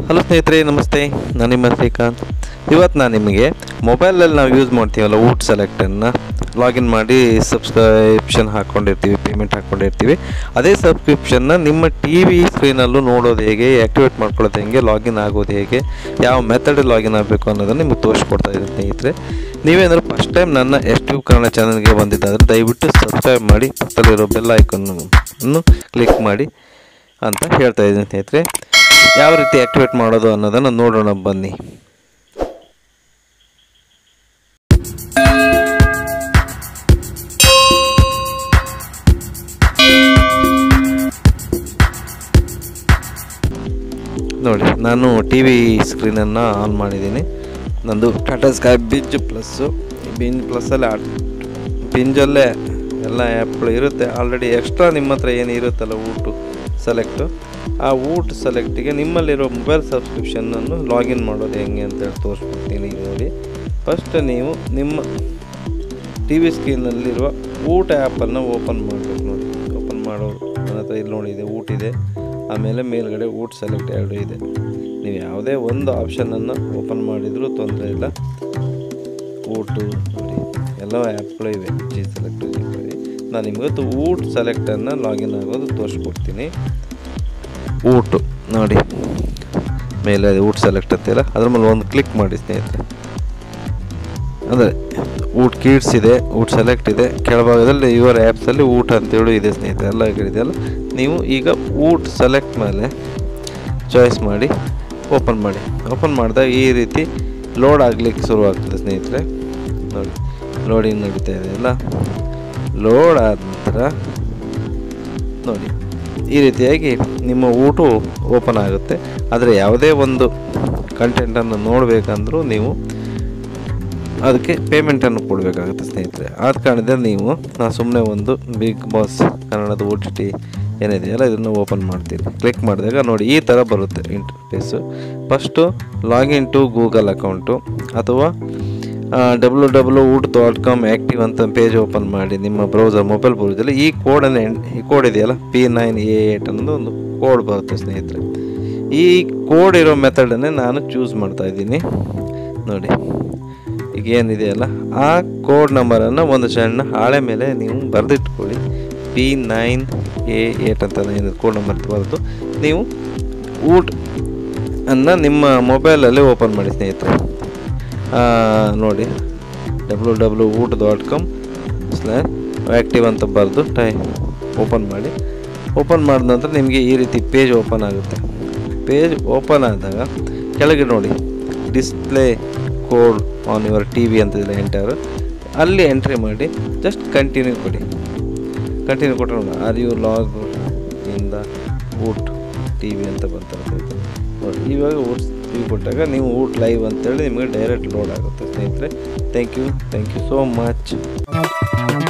Hello ಸ್ನೇಹಿತರೆ, ನಮಸ್ತೆ. ನಾನು ನಿಮ್ಮ ಶ್ರೀಕಾಂತ್. ಇವತ್ತು ನಾನು ನಿಮಗೆ ಮೊಬೈಲಲ್ಲಿ ನಾವು ಯೂಸ್ ಮಾಡ್ತೀವಲ್ಲ ವೂಟ್ ಸೆಲೆಕ್ಟನ್ನು ಲಾಗಿನ್ ಮಾಡಿ ಸಬ್ಸ್ಕ್ರಿಪ್ಷನ್ ಹಾಕ್ಕೊಂಡಿರ್ತೀವಿ, ಪೇಮೆಂಟ್ ಹಾಕ್ಕೊಂಡಿರ್ತೀವಿ. ಅದೇ ಸಬ್ಸ್ಕ್ರಿಪ್ಷನ್ನ ನಿಮ್ಮ ಟಿ ವಿ ಸ್ಕ್ರೀನಲ್ಲೂ ನೋಡೋದು ಹೇಗೆ, ಆ್ಯಕ್ಟಿವೇಟ್ ಮಾಡ್ಕೊಳ್ಳೋದು ಹೇಗೆ, ಲಾಗಿನ್ ಆಗೋದು ಹೇಗೆ, ಯಾವ ಮೆಥಡ್ ಲಾಗಿನ್ ಆಗಬೇಕು ಅನ್ನೋದನ್ನು ನಿಮಗೆ ತೋರಿಸ್ಕೊಡ್ತಾ ಇದ್ದೀನಿ ಸ್ನೇಹಿತರೆ. ನೀವೇನಾದರೂ ಫಸ್ಟ್ ಟೈಮ್ ನನ್ನ YesTube ಕನ್ನಡ ಚಾನಲ್ಗೆ ಬಂದಿದ್ದಾದರೆ ದಯವಿಟ್ಟು ಸಬ್ಸ್ಕ್ರೈಬ್ ಮಾಡಿ, ಪಕ್ಕದಲ್ಲಿರೋ ಬೆಲ್ ಐಕನ್ನು ಕ್ಲಿಕ್ ಮಾಡಿ ಅಂತ ಹೇಳ್ತಾ ಇದ್ದೀನಿ ಸ್ನೇಹಿತರೆ. ಯಾವ ರೀತಿ ಆ್ಯಕ್ಟಿವೇಟ್ ಮಾಡೋದು ಅನ್ನೋದನ್ನು ನೋಡೋಣ ಬನ್ನಿ. ನೋಡಿ, ನಾನು ಟಿ ವಿ ಸ್ಕ್ರೀನನ್ನು ಆನ್ ಮಾಡಿದ್ದೀನಿ. ನಂದು ಟಾಟಾ ಸ್ಕೈ ಬಿಂಜ್ ಪ್ಲಸ್ಸಲ್ಲಿ ಬಿಂಜಲ್ಲೇ ಎಲ್ಲ ಆ್ಯಪ್ಗಳು ಇರುತ್ತೆ. ಆಲ್ರೆಡಿ ಎಕ್ಸ್ಟ್ರಾ ನಿಮ್ಮ ಹತ್ರ ಏನು ಇರುತ್ತಲ್ಲ ವೂಟು ಸೆಲೆಕ್ಟು, ಆ ವೂಟ್ ಸೆಲೆಕ್ಟಿಗೆ ನಿಮ್ಮಲ್ಲಿರೋ ಮೊಬೈಲ್ ಸಬ್ಸ್ಕ್ರಿಪ್ಷನನ್ನು ಲಾಗಿನ್ ಮಾಡೋದು ಹೆಂಗೆ ಅಂತೇಳಿ ತೋರಿಸ್ಬಿಡ್ತೀನಿ. ನೋಡಿ, ಫಸ್ಟ್ ನೀವು ನಿಮ್ಮ ಟಿ ವಿ ಸ್ಕ್ರೀನಲ್ಲಿರುವ ವೂಟ್ ಆ್ಯಪನ್ನು ಓಪನ್ ಮಾಡಬೇಕು. ನೋಡಿ, ಓಪನ್ ಮಾಡೋದು ನನ್ನ ಹತ್ರ ಇಲ್ಲಿ ನೋಡಿ ಇದೆ, ವೂಟ್ ಇದೆ, ಆಮೇಲೆ ಮೇಲ್ಗಡೆ ವೂಟ್ ಸೆಲೆಕ್ಟ್ ಎರಡು ಇದೆ. ನೀವು ಯಾವುದೇ ಒಂದು ಆಪ್ಷನನ್ನು ಓಪನ್ ಮಾಡಿದರೂ ತೊಂದರೆ ಇಲ್ಲ. ವೂಟು ನೋಡಿ ಎಲ್ಲ ಆ್ಯಪ್ಗಳು ಇವೆ, ಜಿ ಸೆಲೆಕ್ಟು ಇವೆ. ನಾನು ನಿಮಗತ್ತು ವೂಟ್ ಸೆಲೆಕ್ಟನ್ನು ಲಾಗಿನ್ ಆಗೋದು ತೋರಿಸ್ಕೊಡ್ತೀನಿ. ವೂಟು ನೋಡಿ ಮೇಲೆ ವೂಟ್ ಸೆಲೆಕ್ಟ್ ಅಂತಿಲ್ಲ, ಅದ್ರ ಮೇಲೆ ಒಂದು ಕ್ಲಿಕ್ ಮಾಡಿ ಸ್ನೇಹಿತರೆ. ಅಂದರೆ ವೂಟ್ ಕಿಡ್ಸ್ ಇದೆ, ವೂಟ್ ಸೆಲೆಕ್ಟ್ ಇದೆ, ಕೆಳಭಾಗದಲ್ಲಿ ಯುವರ್ ಆ್ಯಪ್ಸಲ್ಲಿ ವೂಟ್ ಅಂತೇಳಿ ಇದೆ ಸ್ನೇಹಿತರೆ, ಎಲ್ಲ ಇದೆಯಲ್ಲ. ನೀವು ಈಗ ವೂಟ್ ಸೆಲೆಕ್ಟ್ ಮೇಲೆ ಚಾಯ್ಸ್ ಮಾಡಿ ಓಪನ್ ಮಾಡಿ. ಓಪನ್ ಮಾಡಿದಾಗ ಈ ರೀತಿ ಲೋಡ್ ಆಗಲಿಕ್ಕೆ ಶುರುವಾಗ್ತದೆ ಸ್ನೇಹಿತರೆ. ನೋಡಿ, ಲೋಡಿಂಗ್ ನಡೀತಾ ಇದೆ ಎಲ್ಲ. ಲೋಡ್ ಆದ ನಂತರ ನೋಡಿ ಈ ರೀತಿಯಾಗಿ ನಿಮ್ಮ ವೂಟು ಓಪನ್ ಆಗುತ್ತೆ. ಆದರೆ ಯಾವುದೇ ಒಂದು ಕಂಟೆಂಟನ್ನು ನೋಡಬೇಕಂದ್ರೂ ನೀವು ಅದಕ್ಕೆ ಪೇಮೆಂಟನ್ನು ಕೊಡಬೇಕಾಗುತ್ತೆ ಸ್ನೇಹಿತರೆ. ಆದ ಕಾರಣದಿಂದ ನಾನು ಸುಮ್ಮನೆ ಒಂದು ಬಿಗ್ ಬಾಸ್ ಕನ್ನಡದ OTT ಏನಿದೆಯಲ್ಲ ಇದನ್ನು ಓಪನ್ ಮಾಡ್ತೀನಿ. ಕ್ಲಿಕ್ ಮಾಡಿದಾಗ ನೋಡಿ ಈ ಥರ ಬರುತ್ತೆ interface. First login to Google account ಅಥವಾ www.woot.com ಆ್ಯಕ್ಟಿವ್ ಅಂತ ಪೇಜ್ ಓಪನ್ ಮಾಡಿ ನಿಮ್ಮ ಮೊಬೈಲ್ ಬ್ರೌಸರಲ್ಲಿ ಈ ಕೋಡ್ ಇದೆಯಲ್ಲ P9A8 ಅನ್ನೋದು ಒಂದು ಕೋಡ್ ಬರುತ್ತೆ ಸ್ನೇಹಿತರೆ. ಈ ಕೋಡ್ ಇರೋ ಮೆಥಡನ್ನೇ ನಾನು ಚೂಸ್ ಮಾಡ್ತಾಯಿದ್ದೀನಿ. ನೋಡಿ, ಈಗ ಏನಿದೆಯಲ್ಲ ಆ ಕೋಡ್ ನಂಬರನ್ನು ಒಂದು ಸಣ್ಣ ಹಾಳೆ ಮೇಲೆ ನೀವು ಬರೆದಿಟ್ಕೊಳ್ಳಿ. P9A8 ಅಂತ ಏನಿದೆ ಕೋಡ್ ನಂಬರ್ ಬರೆದು ನೀವು ವೂಟ್ ಅನ್ನು ನಿಮ್ಮ ಮೊಬೈಲಲ್ಲಿ ಓಪನ್ ಮಾಡಿ ಸ್ನೇಹಿತರೆ. ನೋಡಿ www.woot.com ಆ್ಯಕ್ಟಿವ್ ಅಂತ ಬರೆದು ಓಪನ್ ಮಾಡಿ. ಓಪನ್ ಮಾಡಿದ ನಂತರ ನಿಮಗೆ ಈ ರೀತಿ ಪೇಜ್ ಓಪನ್ ಆಗುತ್ತೆ. ಪೇಜ್ ಓಪನ್ ಆದಾಗ ಕೆಳಗೆ ನೋಡಿ display code on your T V ಅಂತಿದೆ, ಎಂಟರ್ ಅಲ್ಲಿ ಎಂಟ್ರಿ ಮಾಡಿ ಜಸ್ಟ್ ಕಂಟಿನ್ಯೂ ಕೊಡಿ. ಕಂಟಿನ್ಯೂ ಕೊಟ್ಟರೆ ನೋಡಿ are you log in the Voot T V ಅಂತ ಬರ್ತಾರೆ ನೋಡಿ. ಇವಾಗ ವೂಟ್ ಟಿ ವಿ ಕೊಟ್ಟಾಗ ನೀವು ವೂಟ್ ಲೈವ್ ಅಂತೇಳಿ ನಿಮಗೆ ಡೈರೆಕ್ಟ್ ಲೋಡ್ ಆಗುತ್ತೆ ಸ್ನೇಹಿತರೆ. Thank you so much.